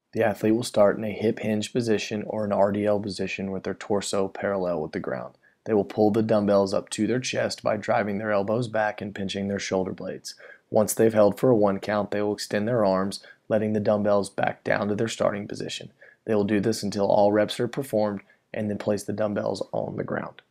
The athlete will start in a hip hinge position or an RDL position with their torso parallel with the ground. They will pull the dumbbells up to their chest by driving their elbows back and pinching their shoulder blades. Once they've held for a 1 count, they will extend their arms, letting the dumbbells back down to their starting position. They will do this until all reps are performed and then place the dumbbells on the ground.